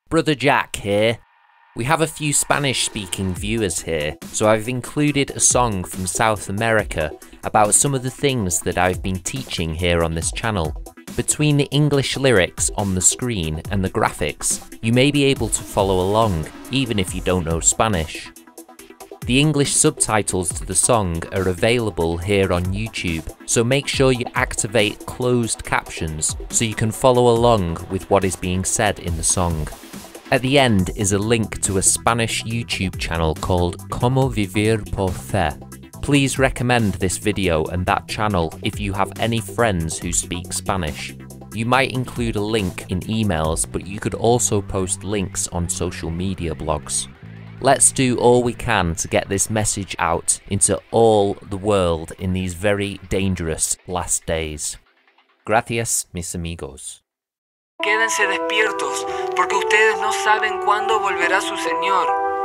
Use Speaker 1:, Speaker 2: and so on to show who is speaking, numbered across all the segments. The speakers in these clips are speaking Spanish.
Speaker 1: Brother Jack here. We have a few Spanish-speaking viewers here, so I've included a song from South America about some of the things that I've been teaching here on this channel. Between the English lyrics on the screen and the graphics, you may be able to follow along, even if you don't know Spanish. The English subtitles to the song are available here on YouTube, so make sure you activate closed captions so you can follow along with what is being said in the song. At the end is a link to a Spanish YouTube channel called Cómo Vivir por Fe. Please recommend this video and that channel if you have any friends who speak Spanish. You might include a link in emails, but you could also post links on social media blogs. Let's do all we can to get this message out into all the world in these very dangerous last days. Gracias, mis amigos.
Speaker 2: Quédense despiertos, porque ustedes no saben cuándo volverá su Señor.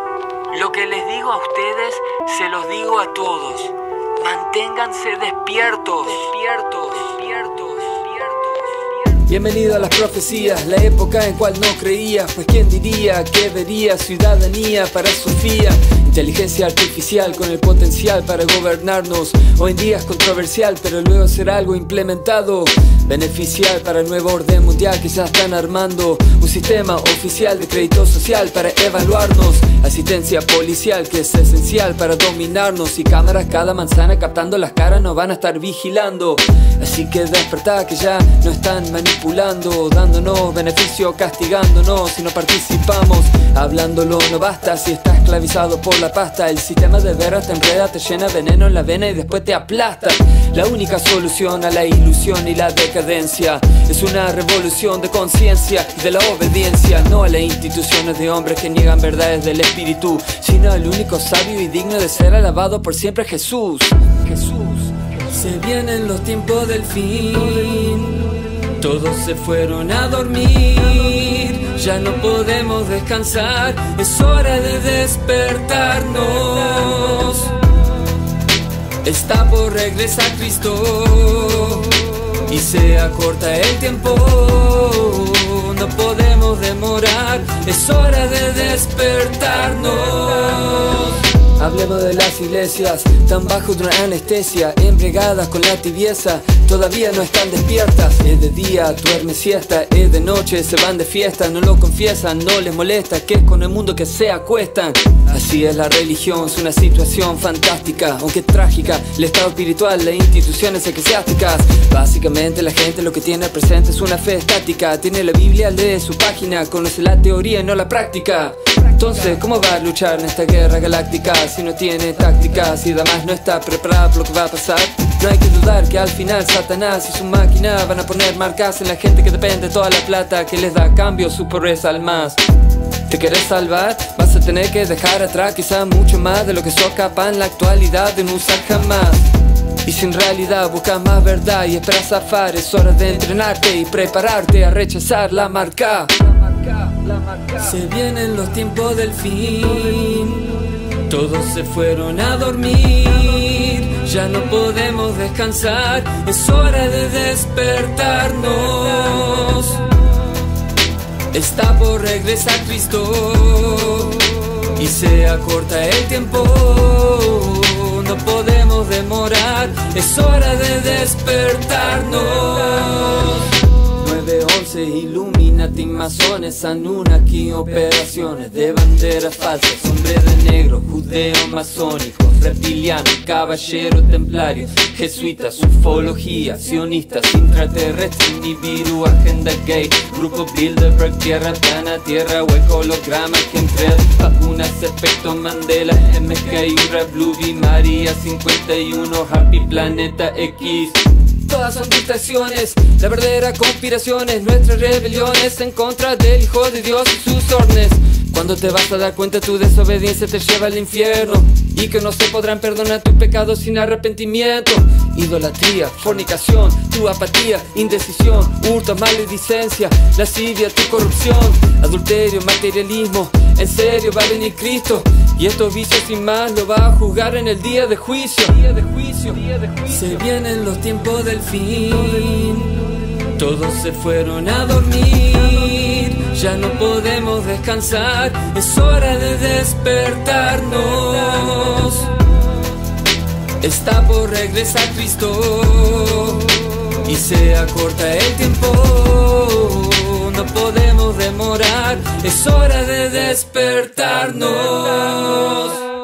Speaker 2: Lo que les digo a ustedes, se los digo a todos. Manténganse despiertos, despiertos, despiertos, despiertos.
Speaker 3: Bienvenido a las profecías, la época en cual no creía. Pues quién diría que vería ciudadanía para Sofía. Inteligencia artificial con el potencial para gobernarnos. Hoy en día es controversial, pero luego será algo implementado beneficial para el nuevo orden mundial que ya están armando. Un sistema oficial de crédito social para evaluarnos. Asistencia policial que es esencial para dominarnos. Y cámaras cada manzana captando las caras nos van a estar vigilando. Así que despertá que ya no están manipulando, dándonos beneficio, castigándonos si no participamos. Hablándolo no basta si estás esclavizado por la pasta. El sistema de veras te enreda, te llena veneno en la vena y después te aplasta. La única solución a la ilusión y la decadencia es una revolución de conciencia y de la obediencia. No a las instituciones de hombres que niegan verdades del espíritu, sino al único sabio y digno de ser alabado por siempre, Jesús. Se vienen los tiempos del fin, todos se fueron a dormir, ya no podemos descansar, es hora de despertarnos. Está por regresar Cristo y se acorta el tiempo, no podemos demorar, es hora de despertarnos. Hablemos de las iglesias, tan bajo de una anestesia, embriagadas con la tibieza, todavía no están despiertas. Es de día, duerme siesta, es de noche, se van de fiesta, no lo confiesan, no les molesta, que es con el mundo que se acuestan. Así es la religión, es una situación fantástica, aunque trágica, el estado espiritual, las instituciones eclesiásticas. Básicamente la gente lo que tiene presente es una fe estática, tiene la Biblia, lee su página, conoce la teoría y no la práctica. Entonces, ¿cómo va a luchar en esta guerra galáctica si no tiene tácticas y además no está preparado por lo que va a pasar? No hay que dudar que al final Satanás y su máquina van a poner marcas en la gente que depende de toda la plata que les da a cambio su pobreza al más. ¿Te querés salvar? Vas a tener que dejar atrás quizá mucho más de lo que sos capaz en la actualidad de no usar jamás. Y si en realidad buscas más verdad y esperas zafar, es hora de entrenarte y prepararte a rechazar la marca. Se vienen los tiempos del fin, todos se fueron a dormir, ya no podemos descansar, es hora de despertarnos. Está por regresar Cristo y se acorta el tiempo, no podemos demorar, es hora de despertarnos. 911, Illuminati, masones, Anunnaki, operaciones de banderas falsas, hombres de negro, judeos masónicos, reptilianos, caballeros templarios, jesuitas, ufología, sionistas, intraterrestres, Nibiru, agenda gay, grupo Bilderberg, tierra plana, tierra hueco, holograma, chemtrail, vacunas, efecto Mandela, MK, Ura, Bluey, María 51, Happy Planeta X. Todas son distracciones, la verdadera conspiración es nuestras rebeliones en contra del Hijo de Dios y sus órdenes. Cuando te vas a dar cuenta tu desobediencia te lleva al infierno, y que no se podrán perdonar tus pecados sin arrepentimiento. Idolatría, fornicación, tu apatía, indecisión, hurto, maledicencia, lascivia, tu corrupción, adulterio, materialismo. En serio va a venir Cristo, y estos vicios sin más lo va a juzgar en el día de juicio. Se vienen los tiempos del fin, todos se fueron a dormir, ya no podemos descansar, es hora de despertarnos. Está por regresar Cristo y se acorta el tiempo, no podemos demorar, es hora de despertarnos.